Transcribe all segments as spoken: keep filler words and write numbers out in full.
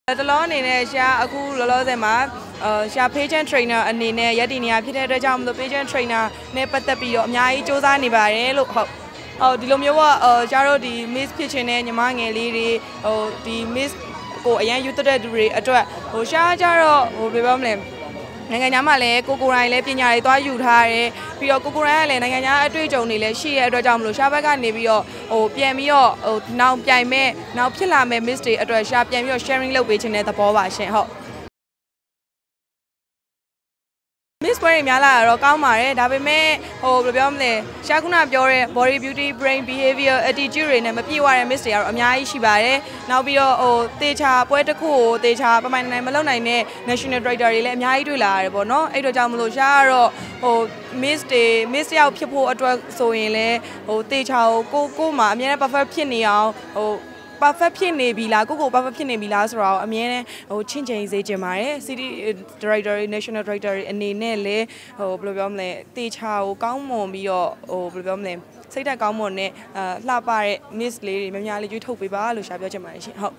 တလောအနေနဲ့ရှာအခုလောလောဆယ်မှာရှာ patient trainer အနေနဲ့ရည်တည်နေရဖြစ်တဲ့အတွက်ကြောင့်မလို့ patient trainer နဲ့ပတ်သက်ပြီးတော့အများကြီးစူးစမ်းနေပါတယ်လို့ဟုတ်ဟိုဒီလိုမျိုးကရှာတို့ဒီ miss ဖြစ်ချင်တဲ့ညီမငယ်လေးတွေဟိုဒီ miss ကိုအရင်ယူသွတဲ့သူတွေအတွက်ဟိုရှာကြတော့ဟိုဘယ်ပြောမလဲနိုင်ငံခြားမှာလည်းကိုကိုရိုင်းလည်းပညာတွေသွားယူထားတယ်ပြီးတော့ကိုကိုရိုင်းကလည်းနိုင်ငံခြားအတွေ့အကြုံတွေလည်းရှိတဲ့အတွက်ကြောင့်မလို့ရှာဘက်ကနေပြီးတော့ဟိုပြန်ပြီးတော့ဟိုနောက်ပြိုင်မဲ့နောက်ဖြစ်လာမဲ့ miss တွေအတွက်ရှာပြန်ပြီးတော့ sharing လုပ်ပေးခြင်းတဲ့သဘောပါရှင်ဟုတ်miss ပွဲတွေများလာတော့ကောင်းပါတယ်ဒါပေမဲ့ဟိုဘယ်လိုပြောမလဲရှာခုနပြောတဲ့ body beauty brain behavior attitude တွေနဲ့မပြည့်ဝတဲ့ miss တွေကတော့အများကြီးရှိပါတယ်နောက်ပြီးတော့ဟိုတေချာပွဲတစ်ခုကိုတေချာပမိုင်နိုင်မလုပ်နိုင်တဲ့ national director တွေလည်းအများကြီးတွေ့လာရတယ်ပေါ့နော်အဲ့တော့ကြောင့်မလို့ရှာကတော့ဟို miss တွေ miss ရောက်ဖြစ်ဖို့အတွက်ဆိုရင်လည်းဟိုတေချာကိုကိုကိုမှာအများနဲ့ perfect ဖြစ်နေအောင်ဟိုperfect ဖြစ်နေပြီလားကိုကို perfect ဖြစ်နေပြီလားဆိုတော့အမြဲတမ်းဟိုချင့်ချိန်စေချင်ပါတယ် city director national director အနေနဲ့လည်းဟိုဘယ်လိုပြောမလဲတေချာကိုကောင်းမွန်ပြီးတော့ဟိုဘယ်လိုပြောမလဲစိတ်ဓာတ်ကောင်းမွန်နဲ့အာလှပတဲ့ miss လေးတွေများများလေးရွေးထုတ်ပေးပါလို့ရှာပြောချင်ပါတယ်ရှင်ဟုတ်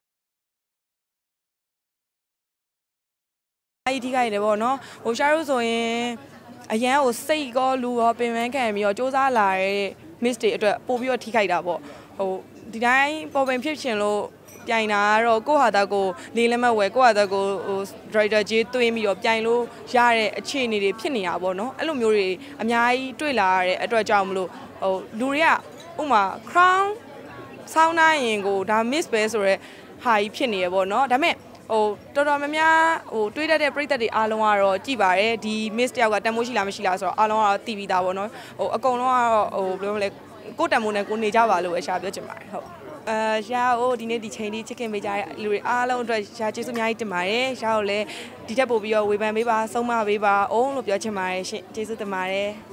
အဲ့ဒီခိုင်တယ်ပေါ့နော်ဟိုရှာတို့ဆိုရင်အရန်ကိုစိတ်ကောလူရောပင်ပန်းခံပြီးတော့စူးစမ်းလာတဲ့ miss တွေအတွက်ပို့ပြီးတော့ထိခိုက်တာပေါ့ဟိုဒီတိုင်းပေါ်ပင်ဖြစ်ရှင်လို့ပြိုင်တာကတော့ကိုယ့်ဟာတာကိုလေးလက်မဲ့ဝယ်ကိုယ့်ဟာတာကိုဟို driver ကြီးတွင်းပြီးတော့ပြိုင်လို့ရတဲ့အခြေအနေတွေဖြစ်နေတာပေါ့နော်အဲ့လိုမျိုးတွေအများကြီးတွေ့လာရတဲ့အတွက်ကြောင့်မလို့ဟိုလူတွေကဥမာ crown ဆောင်းနိုင်ရင်ကိုဒါ miss ပဲဆိုရဲဟာကြီးဖြစ်နေရပေါ့နော်ဒါပေမဲ့ဟိုတော်တော်များများဟိုတွေးတတ်တဲ့ပြည်သက်တွေအားလုံးကတော့ကြည်ပါတယ်ဒီ miss တယောက်ကတန်မိုးရှိလားမရှိလားဆိုတော့အားလုံးကတော့တည်ပြီးသားပေါ့နော်ဟိုအကုန်လုံးကတော့ဟိုဘယ်လိုလဲကိုတန်မိုးနဲ့ကိုနေကြပါလို့အရှာပြောချင်ပါတယ်ဟုတ်အာရှားကိုဒီနေ့ဒီချိန်လေးချစ်ခင်ပေးကြတဲ့လူတွေအားလုံးအတွက်ရှားကျေးဇူးအများကြီးတင်ပါတယ်ရှားကိုလည်းဒီထက်ပိုပြီးတော့ဝေဖန်ပေးပါဆုံးမပေးပါအောင်လို့ပြောချင်ပါတယ်ရှင်ကျေးဇူးတင်ပါတယ်